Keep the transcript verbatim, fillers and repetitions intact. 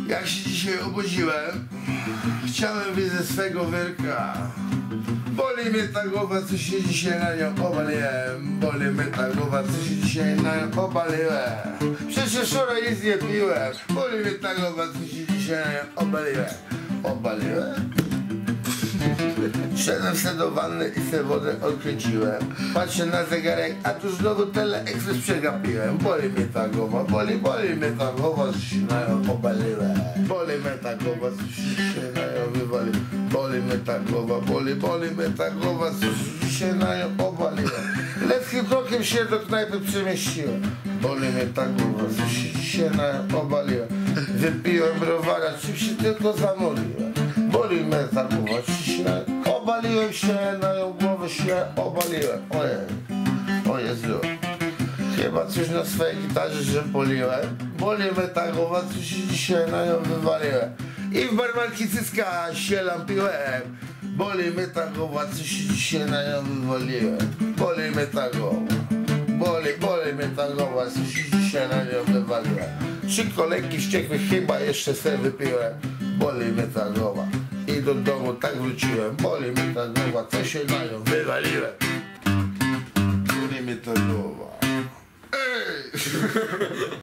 Jak się dzisiaj obudziłem, chciałem wyjść ze swego wyrka. Boli mnie ta głowa, co się dzisiaj na nią obaliłem. Boli mnie ta głowa, co się dzisiaj na nią obaliłem. Przecież wczoraj nic nie piłem. Boli mnie ta głowa, co się dzisiaj na nią obaliłem. Obaliłem? Szedłem se do wanny i se wodę odkręciłem. Patrzę na zegarek, a tu znowu teleekspres przegapiłem. Boli mnie ta głowa, boli, boli mnie ta głowa, co się na nią obaliłem. Boli mnie ta głowa, co się na nią wywaliłem. Boli mnie ta głowa, boli, boli mnie ta głowa, co się na nią obaliłem. Lekkim krokiem się do knajpy przemieściłem. Boli mnie ta głowa, co się dzisiaj na nią obaliłem. Wypiłem browara, czym się tylko zamoliłem. Boli mnie ta głowa, czy się na... Obaliłem się, na ją głowę się obaliłem. Ojej, o Jezu. Chyba coś na swojej gitarze, że poliłem. Boli mnie ta głowa, co się dzisiaj na nią wywaliłem. I w barmanki cycka się lampiłem. Boli mnie ta głowa, co się dzisiaj na nią wywaliłem. Boli mnie ta głowa. Boli, boli mnie ta głowa, co się dzisiaj na nią wywaliłem. Trzy kolejki wściekłych chyba jeszcze se wypiłem. Boli mnie ta głowa. I do domu tak wróciłem. Boli mnie ta głowa, co się na nią wywaliłem. Boli mnie ta głowa. Ej!